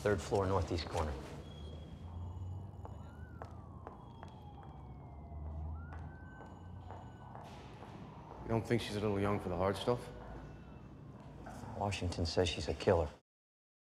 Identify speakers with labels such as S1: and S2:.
S1: Third floor, northeast corner.
S2: You don't think she's a little young for the hard stuff?
S1: Washington says she's a killer.